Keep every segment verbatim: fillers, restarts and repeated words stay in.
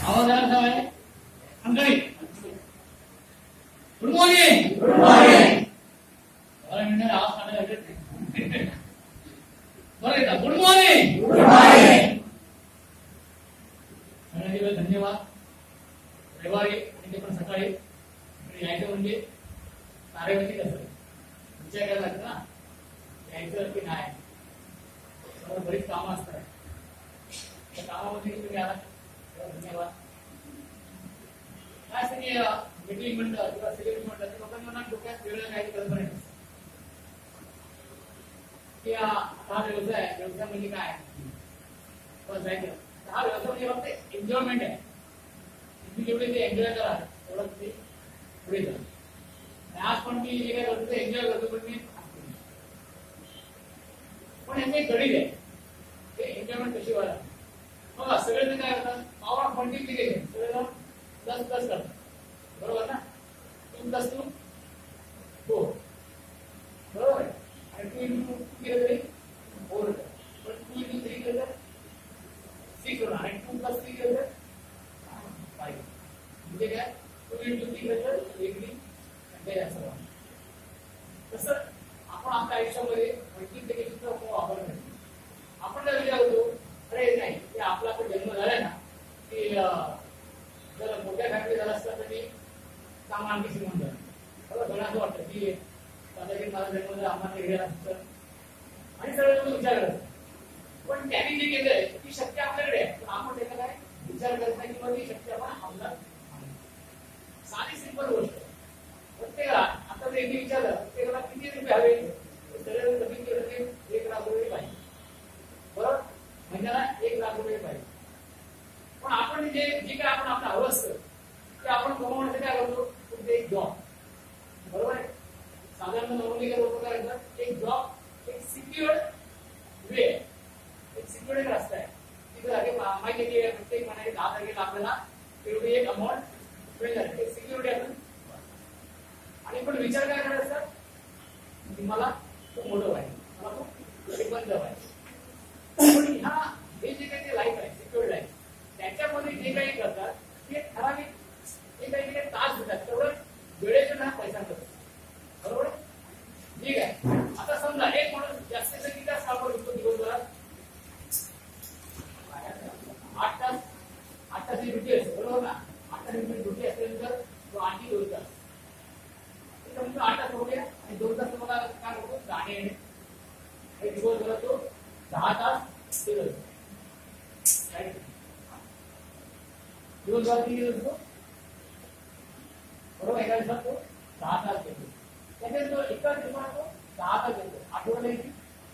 आवाज आला सवय अंकली गुड मॉर्निंग गुड मॉर्निंग और मैंने आवाज काढायला लागले बरं येता गुड मॉर्निंग गुड मॉर्निंग आणि धन्यवाद रविवारी आणि पण सकाळी यायचं म्हणजे कार्यवृत्ती कसं विचार करायला लागतं ना यायचं की नाही बरीच कामं असतात त्या कामामध्ये तुम्ही आला धन्यवाद काय असं की मीटिंग म्हणलं किंवा सेलिब्रेशन म्हटलं तर लोकांना डोक्यात वेगळं काही कल्पना नाही की हा व्यवसाय व्यवसाय म्हणजे काय बस जायचं हा व्यवसाय म्हणजे फक्त एन्जॉयमेंट आहे तुम्ही जेवढे ते एन्जॉय करा तेवढं ते पुढे जा आज पण मी जे काय करतो ते एन्जॉय करतो पण मी पण याचं एक गणित आहे ते एन्जॉयमेंट कशी व्हायला बघा सगळेजण काय करतात पॉवर ऑफ मल्टिप्लिकेशन सगळेजण प्लस प्लस करतात बरोबर ना टू प्लस टू फोर बरोबर आणि टू इंटू टू केलं तरी फोर होतं पण टू इंटू थ्री केलं तर सिक्स होणार आणि टू प्लस थ्री केलं तर फाईव्ह म्हणजे काय टू इंटू थ्री केलं तर वेगळी असं तसं आपण आपल्या आयुष्यामध्ये मल्टिप्लिकेशनचा वापर करतो आपण काय विचार करतो अरे नाही ते आपला पण जन्म झालाय ना की जर मोठ्या फॅमिली झाला असता तर मी चांगला आणखी श्रीमंत झालं बरोबर मला असं वाटतं की कदाचित माझा जन्म जर आम्हाला गेला असतं आणि सगळं तुम्ही विचार करत पण त्यांनी जे केलंय ती शक्ती आपल्याकडे आहे पण आपण त्याचा काय विचार करत नाही किंवा ती शक्ती आपण अंमलात साधी सिंपल गोष्ट प्रत्येकाला आता जर यांनी विचारलं प्रत्येकाला किती रुपये हवे सगळ्यांना कमी केलं ते एक लाख रुपये पाहिजे बरोबर महिन्याला एक लाख रुपये पाहिजे पण आपण जे जे काय आपण आपलं हवं असतं ते आपण कमवण्यासाठी काय करतो कुठे एक जॉब बरोबर आहे साधारण नॉर्मली काय लोक काय करतात एक जॉब एक सिक्युअर वे एक सिक्युअर एक रस्ता आहे तिथे माहिती की प्रत्येक महिन्याला दहा तारखेला आपल्याला तेवढी एक अमाऊंट मिळणार एक सिक्युरिटी आपण आणि पण विचार काय करत असतात मला खूप मोठं व्हायचं मला खूप श्रीमंत व्हायचं पण ह्या हे जे काही लाईफ आहे सिक्युअर लाईफ त्याच्यामध्ये जे काही करतात ते ठराविक जे काही काही तास देतात तेवढं वेळेचं ना पैसा करतात बरोबर ठीक आहे आता समजा एक माणूस जास्तीत जास्त किती तास काम करतो दिवसभरात आठ तास आठ तास ड्युटी असते बरोबर ना आठ तास ड्युटी असल्यानंतर तो आणखी दोन तास आठ तास हो गया आणि दोन तास तुम्हाला काय होतो गाणे येणे दिवसभरात तो दहा तास दिवसभरात किती असतो बरोबर एका दिवसात तो दहा तास घेतो त्याच्यात तो एका दिवसात तो दहा तास घेतो आठवड्याला किती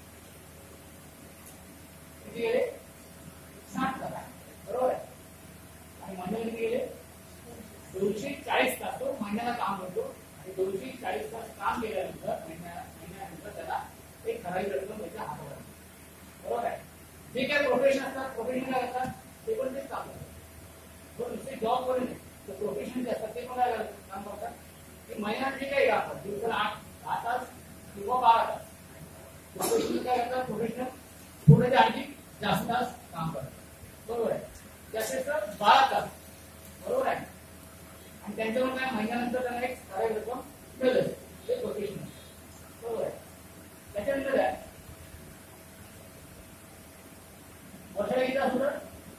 किती गेले साठ तास बरोबर आहे आणि महिन्याला किती गेले दोनशे चाळीस तास तो महिन्याला काम करतो दोनशे चाळीस तास काम केल्यानंतर महिन्या महिन्यानंतर त्याला एक ठराविक रक्कम त्याच्या हातात बरोबर आहे जे काही प्रोफेशन असतात प्रोफेशन काय असतात ते पण तेच काम करतात नुसते जॉब करून नाही प्रोफेशन जे असतात ते पण काय काम करतात की महिन्यात जे काही करतात दिवसाला आठ दहा तास किंवा बारा तास प्रोफेशनल काय करतात प्रोफेशनल थोडे आणखी जास्त तास काम करतात बरोबर आहे जास्तीत बारा तास बरोबर आहे आणि त्यांच्यावर काय महिन्यानंतर त्यांना एक ठराविक रक्कम मिळत ते प्रोफेशनल बरोबर आहे त्याच्यानंतर काय वर्षाला किती असतं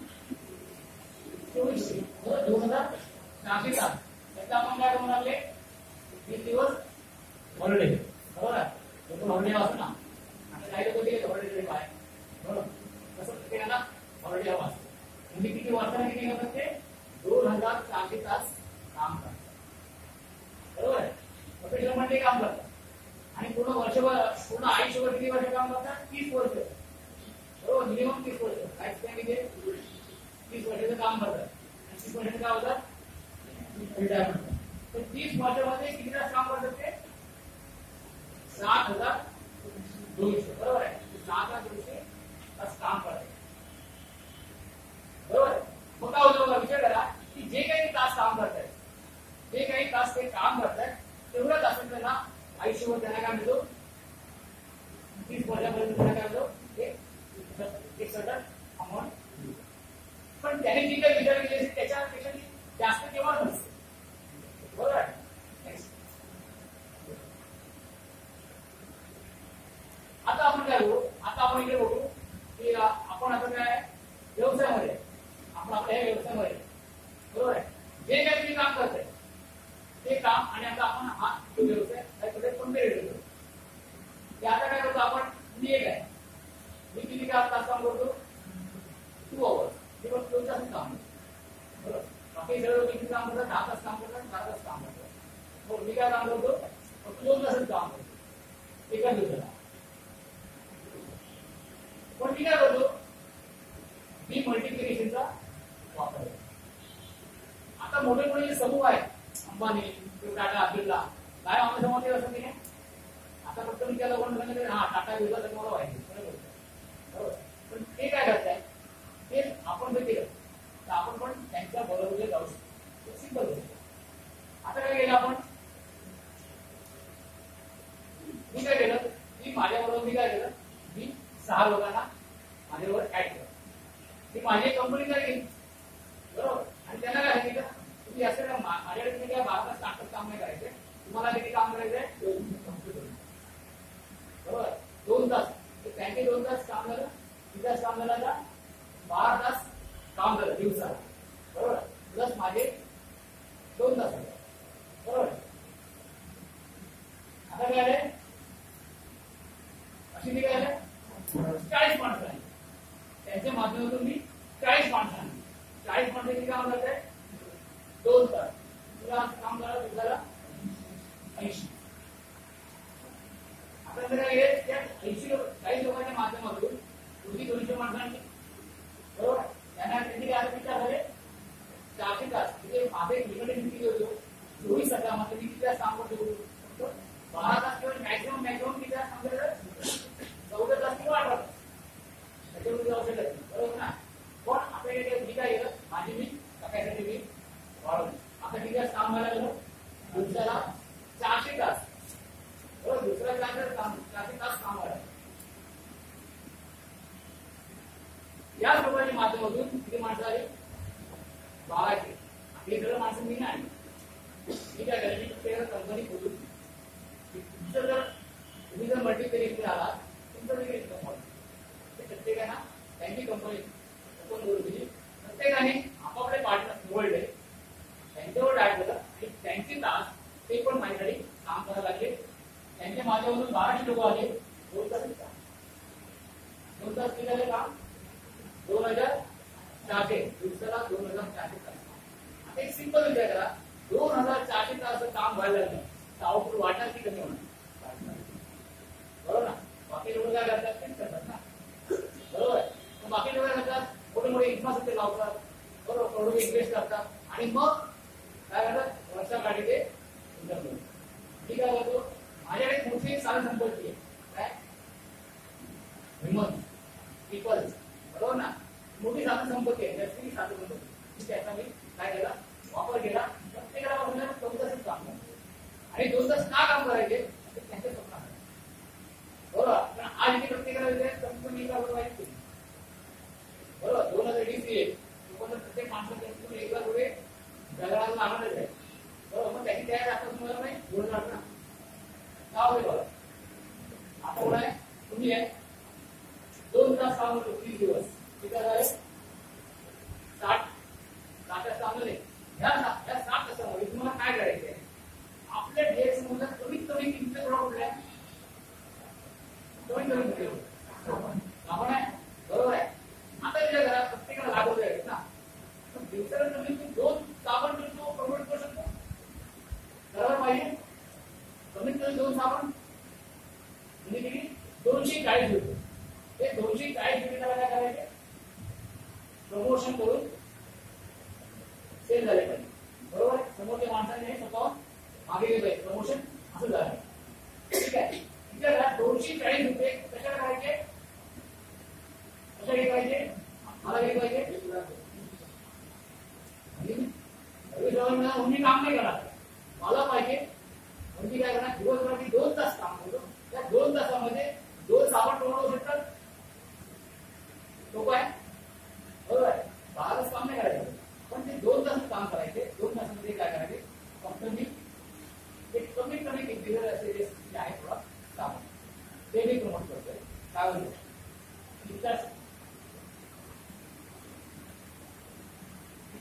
चोवीसशे दोन हजार सहाशे तास त्याचा आपण काय करून लागले वीस दिवस हॉलिडे बरोबर आहे लोक हॉलिडे असतो ना आता काही लोक ते हॉलिडे काय बरोबर तसं प्रत्येकाला हॉलिडे हवा असतो म्हणजे किती वर्षाला किती करतात ते दोन हजार सहाशे तास काम करतात बरोबर आहे प्रोफेशनल म्हणजे काम करतात आणि पूर्ण वर्षभर पूर्ण आयुष्यभर किती वर्ष काम करतात तीस वर्ष बरोबर मिनिमम तीस वर्ष काय किती तीस वर्षाचं काम करतात आणि तीस वर्षाचं काय होतात रिटायरमेंट तर तीस वर्षामध्ये किती तास काम करतात ते सात हजार दोनशे बरोबर आहे सात हजार दोनशे तास काम करतात बरोबर आहे मग काय होतं विचार करा की जे काही तास काम करतात जे काही तास ते काम करतात तेवढ्या तासात त्यांना आयुष्यभर त्यांना काय मिळतो तीस वर्षापर्यंत त्यांना काय मिळतो एक सर्टन अमाऊंट पण त्याने जी काही विचार केली असेल त्याच्यापेक्षा जास्त केव्हा नसते. बरोबर आहे. आता आपण काय बघू, आता आपण इकडे बघू की आपण आता काय व्यवसायामध्ये आपण आपल्या व्यवसायामध्ये बरोबर आहे जे काही तुम्ही काम करताय ते काम आणि आता आपण हा जो व्यवसाय त्याच्याकडे कम्पेअर करतो. ते आता काय करतो आपण, मी एक आहे मी किती तास काम करतो, टू आवर्स मी पण दोन तास काम करतो बरोबर. बाकी सगळे किती काम करतात, दहा तास काम करतात, बारा तास काम करतात. हो मी काय काम करतो, फक्त दोन तासच काम करतो एका दिवसाला. पण मी काय करतो, मी मल्टिप्लिकेशनचा वापर करतो. आता मोठे मोठे समूह आहेत अंबानी टाटा बिर्ला काय आम्हाला समजते असं नाही. आता फक्त मी त्याला कोण सांगितलं हा टाटा बिर्ला तर मला व्हायचं बरोबर. पण ते काय करताय ते आपण जर केलं तर आपण पण त्यांच्या बरोबर जाऊ शकतो. सिंपल गोष्ट. आता काय केलं आपण, मी काय केलं मी माझ्या बरोबर मी काय केलं मी सहा लोकांना माझ्यावर ऍड केलं. ती माझी कंपनी काय केली बरोबर. आणि त्यांना काय सांगितलं तुम्ही असं का माझ्याकडे तुम्ही काय बारा तास ताकद काम नाही करायचे, तुम्हाला किती काम करायचंय दोन बरोबर दोन तास. त्यांचे दोन तास काम झालं, किती तास काम झालं, आता बारा तास काम झालं दिवसाला बरोबर. प्लस माझे दोन तास बरोबर. आता काय आले अशी काय आलं चाळीस माणसं आहे त्यांच्या माध्यमातून मी चाळीस माणसं आहे. चाळीस माणसं किती काम करत आहे दोन तास. तुला काम झालं दिवसाला ऐंशी. आता काय त्या ऐंशी चाळीस लोकांच्या माध्यमातून पुढची दोनशे माणसांची बरोबर त्यांना त्यांनी काय विचार झाले चारशे तास म्हणजे माझे लिमिटेड किती होतो चोवीस तासामध्ये मी किती तास काम करतो बारा तास किंवा मॅक्सिमम मॅक्सिमम किती तास काम करत चौदा तास किंवा अठरा तास त्याच्यामध्ये जाऊ शकत नाही बरोबर ना. पण आपल्याकडे मी काय केलं माझी मी कॅपॅसिटी मी वाढवली. आता किती तास काम व्हायला गेलं दिवसाला चारशे तास बरोबर. दुसऱ्या क्लासवर काम चारशे तास काम व्हायला या लोकांच्या माध्यमातून किती माणसं आली बाराशे. हे सगळं माणसं मी नाही मी काय करायची प्रत्येकाला कंपनी खोलून तुमचं जर तुम्ही जर मल्टिप्लिकेशन आला तुमचं देखील कंपनी प्रत्येकाना त्यांची कंपनी ओपन करून दिली. प्रत्येकाने आपापले पार्टनर निवडले त्यांच्यावर ऍड केलं आणि त्यांचे तास ते पण माझ्याकडे काम करायला लागले. त्यांच्या माध्यमातून बाराशे लोक आले दोन तास दोन तास किती झाले काम दोन हजार चारशे दिवसाला दोन हजार चारशे तास. आता एक सिंपल विचार करा दोन हजार चारशे तास काम व्हायला लागलं तर आउटपुट वाढणार की कमी होणार बरोबर ना. बाकी लोक काय करतात तेच करतात ना बरोबर. बाकी लोक काय करतात मोठे मोठे इन्फ्रास्ट्रक्चर लावतात बरोबर करोडो इन्व्हेस्ट करतात आणि मग काय करतात वर्षाकाठी ते मी काय करतो माझ्याकडे मोठी साधन संपत्ती आहे काय ह्युमन पीपल्स बरोबर ना. मोठी साधन संपत्ती आहे त्याची साधन संपत्ती त्याचा मी काय केला वापर केला. प्रत्येकाला दोन तासच काम करतो आणि दोन तास का काम करायचे त्यांच्या स्वप्न आहे बरोबर. पण आज इथे प्रत्येकाला कंपनी का बरोबर बरोबर दोन हजार वीस येईल प्रत्येक माणसाला एकदा पुढे जगाला लागणारच आहे बरोबर. मग त्याची तयारी आता तुम्हाला नाही दोन हजार ना नाव आहे बघा. आता कोण आहे तुम्ही आहे दोन तास काम करतो तीस दिवस किती झाले साठ साठ तास काम झाले. या साठ तासामध्ये तुम्हाला काय करायचंय आपल्या डेट समजा कमीत कमी किंमत थोडा कुठल्या कमीत कमी कुठे आपण आहे बरोबर आहे. आता तुझ्या घरात प्रत्येकाला लागवड आहे ना दिवसाला कमीत कमी दोन साबण तो प्रमोट करू शकतो बरोबर पाहिजे. कमीत कमी दोन साबण म्हणजे किती दोनशे चाळीस रुपये. ते दोनशे चाळीस रुपयाला काय करायचे प्रमोशन करून सेल झाले पाहिजे बरोबर. समोरच्या माणसाने स्वतः मागे गेले प्रमोशन असं झालं ठीक आहे. तिच्या घरात दोनशे चाळीस रुपये कशाला करायचे कशा घे पाहिजे मला घे पाहिजे मी काम नाही करणार मला पाहिजे म्हणजे काय करणार दिवसभरात दोन तास काम करतो. त्या दोन तासामध्ये दोन साबण टोळू शकतात लोक आहे बरोबर आहे. बारा तास काम नाही करायचं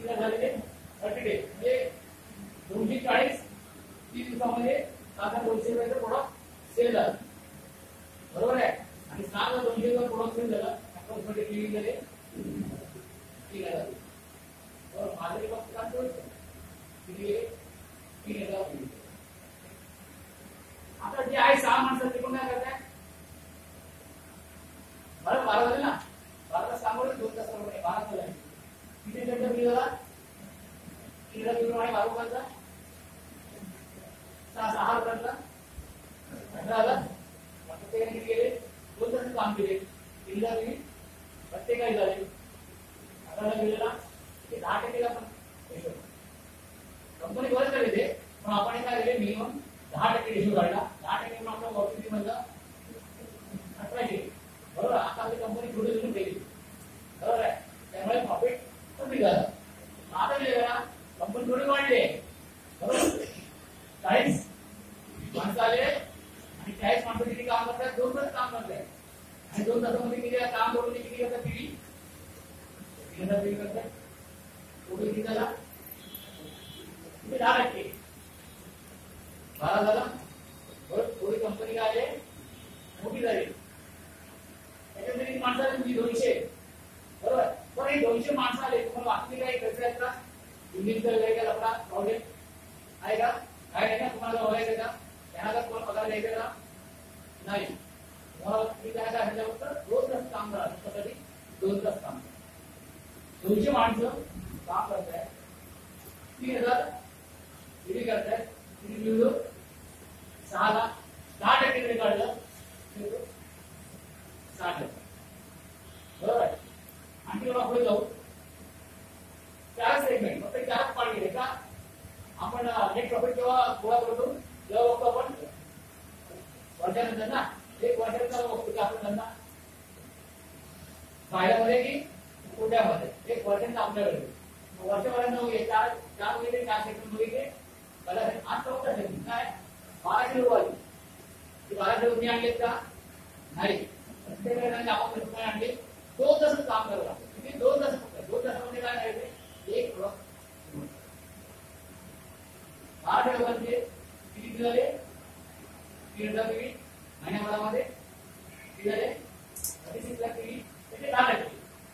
झालेले थर्टी डेज म्हणजे दोनशे चाळीस तीस दिवसामध्ये आता दोनशे रुपयाचं प्रोडक्ट सेल झालं बरोबर आहे आणि सहा दोनशे रुपये प्रोडक्ट सेल झालं अकाउंटमध्ये क्लिअर झाले तीन हजार और माझे फक्त काम करायचं किती तीन हजार आता जे आहे सहा माणसं ते कोण काय करताय बरं बारा झाले ना बारा तास काम दोन तास बारा झाले किती घंटे बिल झाला तीन हजार प्रमाणे बारा रुपयाचा सहा सहा रुपयाचा अठरा हजार प्रत्येकाने किती केले दोन तास काम केले तीन हजार मिनिट प्रत्येकाने झाले अठरा गेलेला ते दहा टक्केला पण कंपनी बरंच झाले ते पण आपण काय केले मिनिमम दहा टक्के रेशो काढला दहा टक्के म्हणून आपला ऑफिस मधला अठराशे बरोबर आता आपली कंपनी थोडी थोडी गेली बरोबर आहे त्यामुळे प्रॉफिट कमी झालं आता गेले ना कंपनी थोडी वाढली बरोबर चाळीस माणसं आले आणि चाळीस माणसं किती काम करतात दोन तास काम करतात आणि दोन तासामध्ये किती काम करून किती करतात पिढी तीन हजार पिढी करतात थोडी किती झाला दहा टक्के बारा झाला बरं थोडी कंपनी काय आले मोठी झाली त्याच्यामध्ये किती माणसं आले तुमची दोनशे बरोबर पण हे दोनशे माणसं आले तुम्हाला बाकी काही कसं आहेत का इंजिनचं काय का आपला प्रॉब्लेम आहे का काय नाही ना तुम्हाला ओळखायचं का त्यांना जर तुम्हाला पगार द्यायचा का नाही तुम्हाला तुम्ही काय काय ह्याच्यावर दोन तास काम करा त्यासाठी दोन तास काम करा दोनशे माणसं काम करत आहे तीन हजार किती करतायत किती मिळलो सहा लाख दहा टक्के तरी काढलं सहा टक्के बरोबर आहे आणखी पुढे जाऊ चार सेगमेंट फक्त चार पार्ट गेले का आपण नेट प्रॉफिट केव्हा गोळा करतो जेव्हा बघतो आपण वर्षानंतर ना एक वर्षाचा बघतो की आपण त्यांना फायद्यामध्ये की कोट्यामध्ये एक वर्षांचा आपल्याकडे वर्षभरानं चार चार महिने चार सेकंड मध्ये आज चौथा सेकंड काय बाराशे रुपये ती बाराशे रुपये आणलेत का नाही प्रत्येकाने आपण रुपये आणले दोन तास काम करावं लागतं किती दोन तास फक्त दोन तासामध्ये काय करायचं एक प्रोडक्ट बाराशे रुपयांचे किती झाले तीन हजार किती महिन्याभरामध्ये किती झाले अडीच लाख किती त्याचे दहा टक्के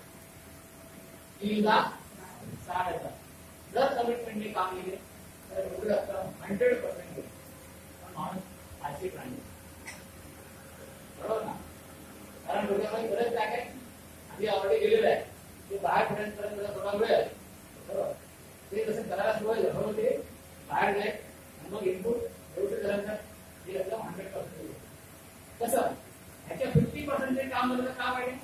तीन लाख साठ हजार जर कमिटमेंटने काम केले तर हंड्रेड पर्सेंट माणूस आजची प्राणी बरोबर ना कारण डोक्यामध्ये गरज काय काय आधी ऑलरेडी गेलेलं आहे ते बाहेर पडण्यापर्यंत थोडा वेळ आहे बरोबर ते कसं करायला सुरुवात बरोबर ते बाहेर जाईल आणि मग इनपुट एवढं झाल्यानंतर ते एकदम हंड्रेड पर्सेंट कसं ह्याच्या फिफ्टी पर्सेंट जे काम झालं काम आहे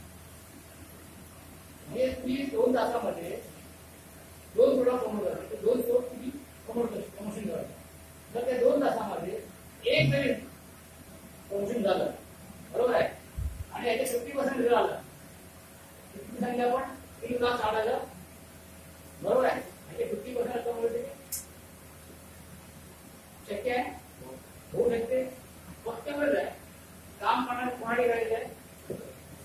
म्हणजे तुम्ही दोन तासामध्ये दोन प्रोडक्ट प्रमोट करायचे दोन स्टोर तुम्ही प्रमोट प्रमोशन करायचं तर त्या दोन तासामध्ये एक जरी प्रमोशन झालं बरोबर आहे आणि याचे फिफ्टी पर्सेंट रिझल्ट आलं फिफ्टी सांगितलं आपण तीन लाख साठ हजार बरोबर आहे याचे फिफ्टी पर्सेंट प्रमोट शक्य आहे होऊ शकते फक्त वेळ आहे काम करणारे कोणाकडे करायचं आहे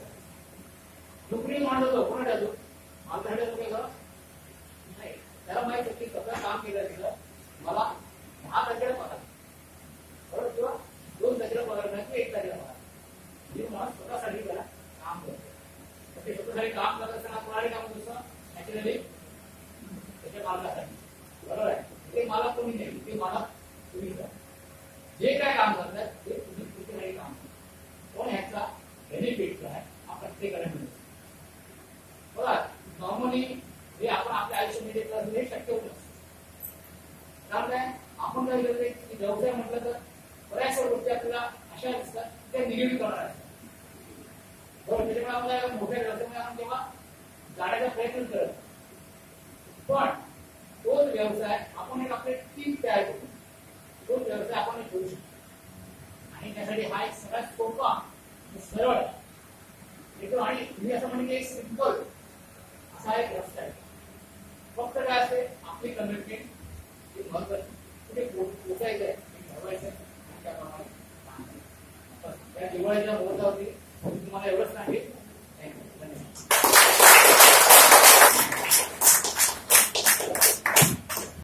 नोकरी मांडतो होतो कोणा जातो माझ्याकडे लोक नाही त्याला माहित की सगळं काम केलं तिला मला दहा टक्के पगार बरोबर किंवा दोन टक्के पगार नाही किंवा एक टक्के पगार मी मला स्वतःसाठी त्याला काम करतो ते स्वतःसाठी काम करत असताना कोणाला काम करतो नॅचरली त्याच्या मालकासाठी बरोबर आहे ते मला कोणी नाही ते मला तुम्ही करा जे काय काम करतात ते तुम्ही कुठेही काम करा पण ह्याचा बेनिफिट काय हा प्रत्येकाला मिळतो बघा नॉर्मली हे आपण आपल्या आयुष्यामध्ये हे शक्य होत नसतं कारण काय आपण काय करतो की व्यवसाय म्हटलं तर बऱ्याचशा गोष्टी आपल्याला अशा दिसतात त्या निगेटिव्ह करणार असतात बरोबर त्याच्यामुळे आपल्याला मोठ्या व्यवसायामध्ये आपण तेव्हा जाण्याचा प्रयत्न करत पण तोच व्यवसाय आपण एक आपले टीम तयार करतो तोच व्यवसाय आपण करू शकतो आणि त्यासाठी हा एक सगळ्यात सोपा सरळ येतो आणि तुम्ही असं म्हणजे एक सिंपल असा एक रस्ता आहे फक्त काय असते आपली कमिटमेंट हे महत्वाची कुठे पोचायचं आहे ठरवायचं आणि त्याप्रमाणे त्या दिवाळीच्या मुहूर्तावरती तुम्हाला एवढंच सांगेल